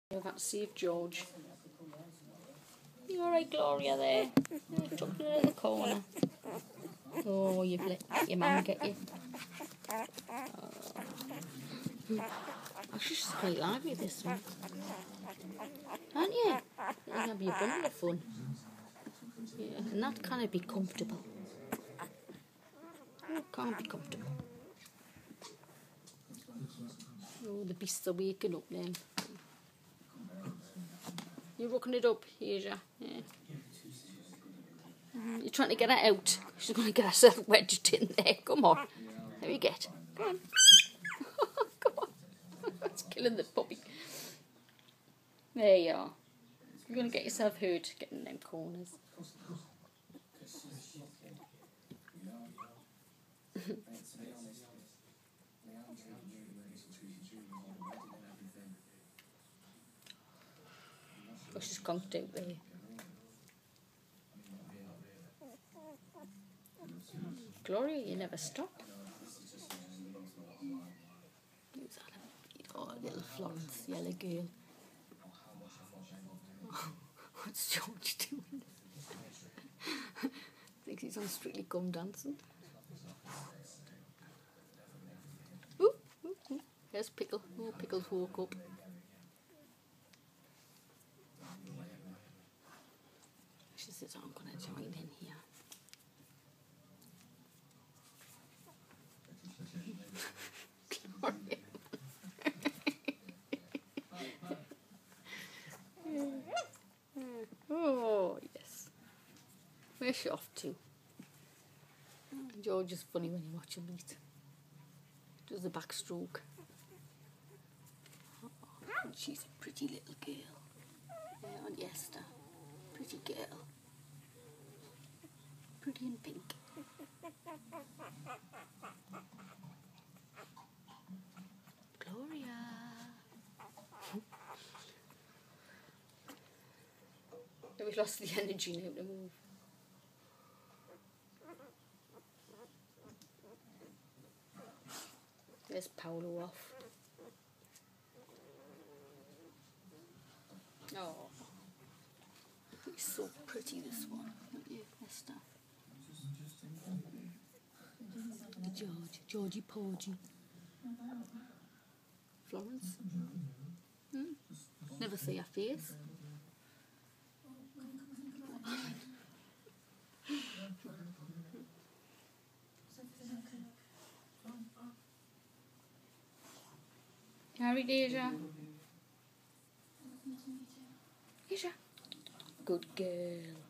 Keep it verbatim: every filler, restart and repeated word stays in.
I've had to save George. You alright, Gloria, there? You're tucked in a little corner. Oh, you've let your mum get you. Oh. Actually, she's quite lively, this one. Aren't you? You can have your bundle of fun. Yeah, and that can't be comfortable. Oh, can't be comfortable. Oh, the beasts are waking up now. You're rocking it up, Asia. Yeah. Mm, you're trying to get her out. She's going to get herself wedged in there. Come on. There we get. Come on. Come on. That's killing the puppy. There you are. You're going to get yourself hurt getting in them corners. Oh, she's conked out there. Gloria, you never stop. Oh, little Florence, yellow girl. What's George doing? Thinks he's on Strictly Come Dancing. Ooh, ooh, ooh. There's Pickle. Oh, Pickle's woke up. She says, I'm going to join in here. Gloria. Oh, yes. Where's she off to? George is funny when you watch him eat. Does the backstroke. Oh, she's a pretty little girl. Yeah, Aunt Esther. Pretty girl. Pretty in pink. Gloria. We've lost the energy now to move. There's Paolo off. Oh, he's so pretty, this one. Aren't you, Esther? George, Georgie Porgy. Florence? Hmm? Never see her face. Harry, Deja. Deja. Good girl.